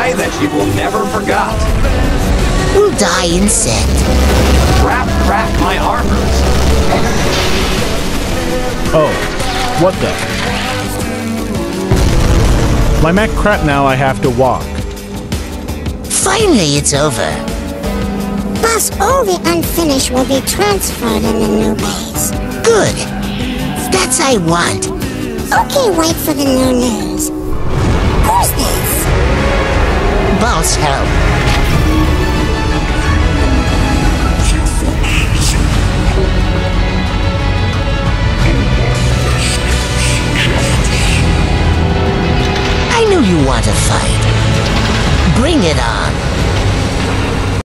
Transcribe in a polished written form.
die that you will never forgot. Will die insect. Crack my armors. Oh, what the? My mech crap now I have to walk. Finally, it's over. Boss, all the unfinished will be transferred in the new base. Good. That's I want. Okay, wait for the new news. Who's this? Boss help. I knew you want to fight. Bring it on.